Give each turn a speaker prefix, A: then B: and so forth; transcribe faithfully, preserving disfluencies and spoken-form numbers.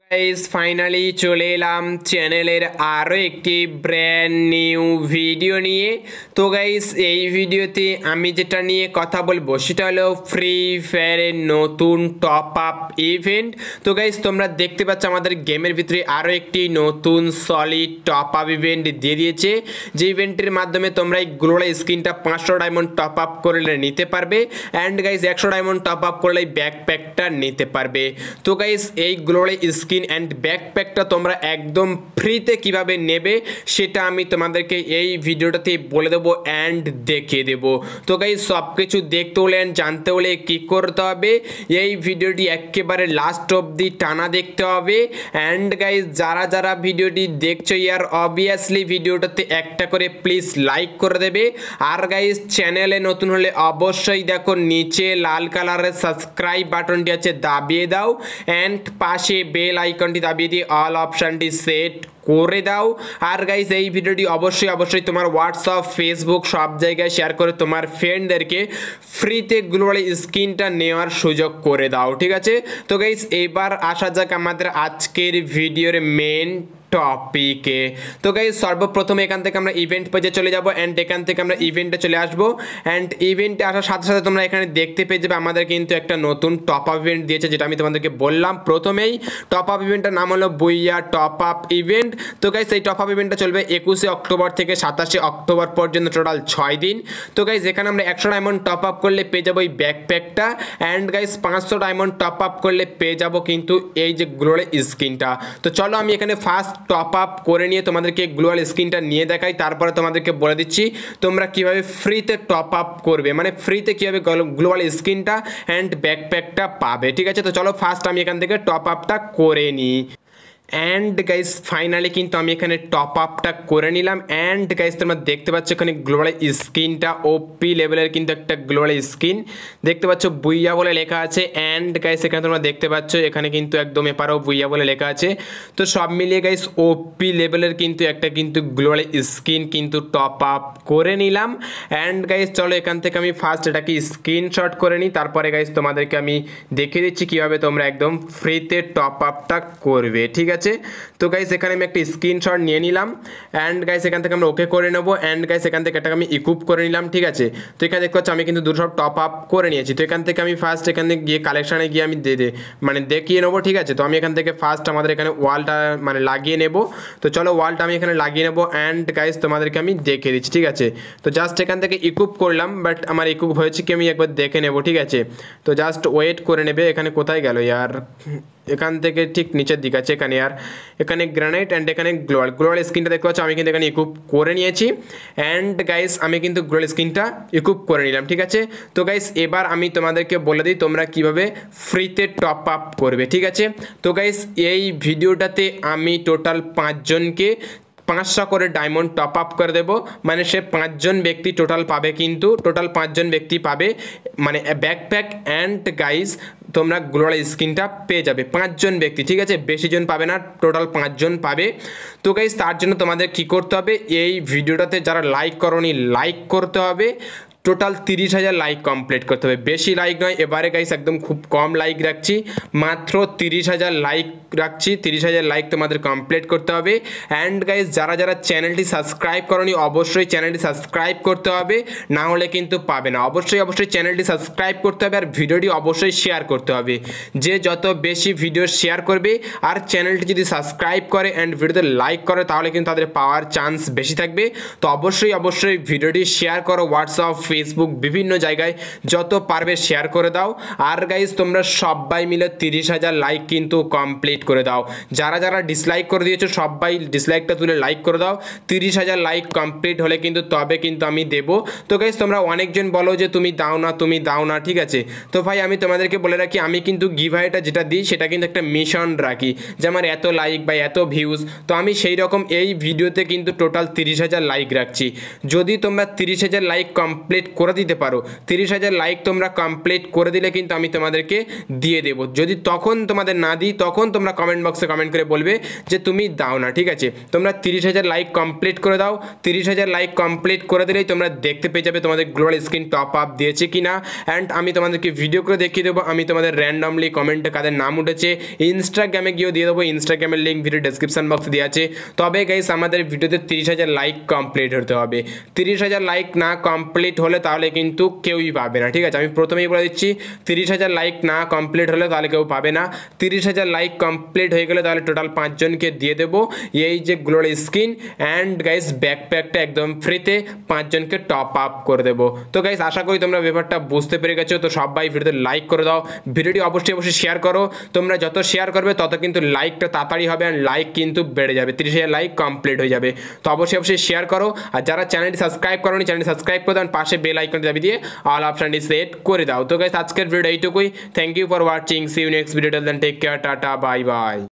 A: Guys finally চলে এলাম চ্যানেলের আরও একটি ব্র্যান্ড নিউ ভিডিও নিয়ে। তো গাইস এই ভিডিওতে আমি যেটা নিয়ে কথা বলবো সেটা হলো ফ্রি ফায়ারের নতুন টপ আপ ইভেন্ট। তো গাইস তোমরা দেখতে পাচ্ছ আমাদের গেমের ভিতরে আরও একটি নতুন সলিড টপ আপ ইভেন্ট দিয়ে দিয়েছে, যে ইভেন্টের মাধ্যমে তোমরা এই গ্লোবাল স্ক্রিনটা পাঁচশো ডায়মন্ড টপ আপ করলে নিতে পারবে, অ্যান্ড গাইস একশো ডায়মন্ড টপ আপ করলে ব্যাকপ্যাকটা নিতে পারবে। তো গাইস এই গ্লোবাল স্ক্রিন অ্যান্ড ব্যাকপ্যাকটা তোমরা একদম ফ্রিতে কিভাবে নেবে সেটা আমি তোমাদেরকে এই ভিডিওটাতে বলে দেবো অ্যান্ড দেখিয়ে দেবো। তো গাইস সব কিছু দেখতে হলে অ্যান্ড জানতে হলে কী করতে হবে, এই ভিডিওটি একেবারে লাস্ট অবধি টানা দেখতে হবে। অ্যান্ড গাইস যারা যারা ভিডিওটি দেখছো ইয়ার অবভিয়াসলি ভিডিওটাতে একটা করে প্লিজ লাইক করে দেবে। আর গাইস চ্যানেলে নতুন হলে অবশ্যই দেখো নিচে লাল কালারের সাবস্ক্রাইব বাটনটি আছে, দাবিয়ে দাও, অ্যান্ড পাশে বেল আইকনটি দাবিয়ে দিয়ে অল অপশানটি সেট করে দাও। আর গাইস এই ভিডিওটি অবশ্যই অবশ্যই তোমার হোয়াটসঅ্যাপ, ফেসবুক সব জায়গায় শেয়ার করে তোমার ফ্রেন্ডদেরকে ফ্রিতে গ্লোবাল স্ক্রিনটা নেওয়ার সুযোগ করে দাও, ঠিক আছে? তো গাইস এবার আসা যাক আমাদের আজকের ভিডিওর মেন টপিকে। তো গাইস সর্বপ্রথম এখান থেকে আমরা ইভেন্ট পেজে চলে যাব, অ্যান্ড এখান থেকে আমরা ইভেন্টে চলে আসব। অ্যান্ড ইভেন্টে আসার সাথে সাথে তোমরা এখানে দেখতে পেয়ে যাবে আমাদের কিন্তু একটা নতুন টপ আপ ইভেন্ট দিয়েছে, যেটা আমি তোমাদেরকে বললাম প্রথমেই। টপ আপ ইভেন্টের নাম হলো বুইয়া টপ আপ ইভেন্ট। তো গাইস এই টপ আপ ইভেন্টটা চলবে একুশে অক্টোবর থেকে সাতাশে অক্টোবর পর্যন্ত, টোটাল ছয় দিন। তো গাইস এখানে আমরা একশো ডায়মন্ড টপ আপ করলে পেয়ে যাবো এই ব্যাকপ্যাকটা, অ্যান্ড গাইস পাঁচশো ডায়মন্ড টপ আপ করলে পেয়ে যাবো কিন্তু এই যে গ্লোবাল স্ক্রিনটা। তো চলো আমি এখানে ফার্স্ট টপ আপ করে নিয়ে তোমাদেরকে গ্লোবাল স্ক্রিনটা নিয়ে দেখাই, তারপরে তোমাদেরকে বলে দিচ্ছি তোমরা কিভাবে ফ্রিতে টপ আপ করবে, মানে ফ্রিতে কীভাবে গ্লোবাল স্ক্রিনটা অ্যান্ড ব্যাকপ্যাকটা পাবে, ঠিক আছে? তো চলো ফার্স্ট আমি এখান থেকে টপ আপটা করে নিই। অ্যান্ড গাইস ফাইনালি কিন্তু আমি এখানে টপ আপটা করে নিলাম। অ্যান্ড গাইস তোমরা দেখতে পাচ্ছ এখানে গ্লোবাল স্ক্রিনটা ওপি লেভেলের কিন্তু একটা গ্লোবাল স্ক্রিন দেখতে পাচ্ছ, বুইয়া বলে লেখা আছে। অ্যান্ড গাইস এখানে তোমরা দেখতে পাচ্ছ এখানে কিন্তু একদম এপারেও বুইয়া বলে লেখা আছে। তো সব মিলিয়ে গাইস ওপি লেভেলের কিন্তু একটা কিন্তু গ্লোবাল স্ক্রিন কিন্তু টপ আপ করে নিলাম। অ্যান্ড গাইস চলো এখান থেকে আমি ফার্স্ট এটাকে স্ক্রিনশট করে নিই, তারপরে গাইস তোমাদেরকে আমি দেখিয়ে দিচ্ছি কীভাবে তোমরা একদম ফ্রিতে টপ আপটা করবে, ঠিক আছে? তো গাইস এখানে আমি একটা স্ক্রিনশট নিয়ে নিলাম। অ্যান্ড গাইস এখান থেকে আমরা ওকে করে নেবো। অ্যান্ড গাইস এখান থেকে এটাকে আমি ইকুইপ করে নিলাম, ঠিক আছে? তো এখানে দেখতে পাচ্ছি আমি কিন্তু দুটো সব টপ আপ করে নিয়েছি। তো এখান থেকে আমি ফার্স্ট এখানে গিয়ে কালেকশানে গিয়ে আমি দে দে মানে দেখিয়ে নেবো, ঠিক আছে? তো আমি এখান থেকে ফার্স্ট আমাদের এখানে ওয়ালটা মানে লাগিয়ে নেব। তো চলো ওয়ালটা আমি এখানে লাগিয়ে নেবো। অ্যান্ড গাইস তোমাদেরকে আমি দেখিয়ে দিচ্ছি, ঠিক আছে? তো জাস্ট এখান থেকে ইকুইপ করলাম, বাট আমার ইকুইপ হয়েছে কি আমি একবার দেখে নেবো, ঠিক আছে? তো জাস্ট ওয়েট করে নেবে। এখানে কোথায় গেল ইয়ার, এখান থেকে ঠিক নিচের দিকে আছে এখানে, আর এখানে গ্রানাইট অ্যান্ড এখানে গ্লোবাল গ্লোবাল স্ক্রিনটা দেখতে পাচ্ছ আমি কিন্তু এখানে ইকুইপ করে নিয়েছি। অ্যান্ড গাইস আমি কিন্তু গ্লোবাল স্ক্রিনটা ইকুইপ করে নিলাম, ঠিক আছে? তো গাইস এবার আমি তোমাদেরকে বলে দিই তোমরা কিভাবে ফ্রিতে টপ আপ করবে, ঠিক আছে? তো গাইস এই ভিডিওটাতে আমি টোটাল পাঁচজনকে পাঁচশো করে ডায়মন্ড টপ আপ করে দেবো, মানে সে পাঁচজন ব্যক্তি টোটাল পাবে, কিন্তু টোটাল পাঁচজন ব্যক্তি পাবে মানে ব্যাকপ্যাক অ্যান্ড গাইস তোমরা গ্লোবাল স্ক্রিনটা পেয়ে যাবে পাঁচজন ব্যক্তি, ঠিক আছে? বেশি জন পাবে না, টোটাল পাঁচজন পাবে। তো গাইস তার জন্য তোমাদের কি করতে হবে, এই ভিডিওটাতে যারা লাইক করোনি লাইক করতে হবে, টোটাল তিরিশ হাজার লাইক কমপ্লিট করতে হবে, বেশি লাইক নয়। এবারে গাইস একদম খুব কম লাইক রাখছি, মাত্র তিরিশ হাজার লাইক রাখছি। তিরিশ হাজার লাইক তোমাদের কমপ্লিট করতে হবে। অ্যান্ড গাইস যারা যারা চ্যানেলটি সাবস্ক্রাইব করোনি অবশ্যই চ্যানেলটি সাবস্ক্রাইব করতে হবে, না হলে কিন্তু পাবে না। অবশ্যই অবশ্যই চ্যানেলটি সাবস্ক্রাইব করতে হবে, আর ভিডিওটি অবশ্যই শেয়ার করতে হবে। যে যত বেশি ভিডিও শেয়ার করবে আর চ্যানেলটি যদি সাবস্ক্রাইব করে অ্যান্ড ভিডিওতে লাইক করে তাহলে কিন্তু তাদের পাওয়ার চান্স বেশি থাকবে। তো অবশ্যই অবশ্যই ভিডিওটি শেয়ার করো, হোয়াটসঅ্যাপ, ফেসবুক বিভিন্ন জায়গায় যত পারবে শেয়ার করে দাও। আর গাইস তোমরা সবাই মিলে তিরিশ হাজার লাইক কিন্তু কমপ্লিট করে দাও। যারা যারা ডিসলাইক করে দিয়েছো সবাই ডিসলাইকটা তুলে লাইক করে দাও। তিরিশ হাজার লাইক কমপ্লিট হলে কিন্তু তবে কিন্তু আমি দেবো। তো গাইস তোমরা অনেকজন বলো যে তুমি দাও না তুমি দাও না, ঠিক আছে? তো ভাই আমি তোমাদেরকে বলে রাখি আমি কিন্তু গিভঅ্যাওয়েটা যেটা দিই সেটা কিন্তু একটা মিশন রাখি, যে আমার এত লাইক বা এত ভিউজ। তো আমি সেই রকম এই ভিডিওতে কিন্তু টোটাল তিরিশ হাজার লাইক রাখছি। যদি তোমরা তিরিশ হাজার লাইক কমপ্লিট করে দিতে পারো, তিরিশ হাজার লাইক তোমরা কমপ্লিট করে দিলে কিন্তু আমি তোমাদেরকে দিয়ে দেবো। যদি তখন তোমাদের না দিই তখন তোমরা কমেন্ট বক্সে কমেন্ট করে বলবে যে তুমি দাও না, ঠিক আছে? তোমরা তিরিশ হাজার লাইক কমপ্লিট করে দাও, তিরিশ হাজার লাইক কমপ্লিট করে দিলেই তোমরা দেখতে পেয়ে যাবে তোমাদের গ্লোবাল স্ক্রিন টপ আপ দিয়েছে কিনা। অ্যান্ড আমি তোমাদেরকে ভিডিও করে দেখিয়ে দেবো আমি তোমাদের র্যান্ডমলি কমেন্টে কাদের নাম উঠেছে। ইনস্টাগ্রামে গিয়েও দিয়ে দেবো, ইনস্টাগ্রামের লিঙ্ক ভিডিও ডেসক্রিপশন বক্সে দেওয়া আছে। তবে গাইস আমাদের ভিডিওতে তিরিশ হাজার লাইক কমপ্লিট হতে হবে, তিরিশ হাজার লাইক না কমপ্লিট হলে তাহলে কিন্তু কেউই পাবে না, ঠিক আছে? আমি প্রথমেই বলে দিচ্ছি, তিরিশ হাজার লাইক না কমপ্লিট হলে তাহলে কেউ পাবে না। তিরিশ হাজার লাইক কমপ্লিট হয়ে গেলে তাহলে টোটাল পাঁচজনকে দিয়ে দেবো এই যে গ্লোবাল স্ক্রিন অ্যান্ড গাইস ব্যাকপ্যাকটা একদম ফ্রিতে পাঁচজনকে টপ আপ করে দেবো। তো গাইস আশা করি তোমরা ব্যাপারটা বুঝতে পেরে গেছো। তো সবাই ভিডিওতে লাইক করে দাও, ভিডিওটি অবশ্যই অবশ্যই শেয়ার করো। তোমরা যত শেয়ার করবে তত কিন্তু লাইকটা তাড়াতাড়ি হবে অ্যান্ড লাইক কিন্তু বেড়ে যাবে, তিরিশ হাজার লাইক কমপ্লিট হয়ে যাবে। তো অবশ্যই অবশ্যই শেয়ার করো। আর যারা চ্যানেলটি সাবস্ক্রাইব করোনি চ্যানেলটি সাবস্ক্রাইব করে দাও, পাশে বেল আইকনটি দাবি দিয়ে অল অপশনটি সেট করে দাও। তো গাইস আজকের ভিডিও এইটুকুই। Thank you for watching, see you next video, till then take care, tata, bye by.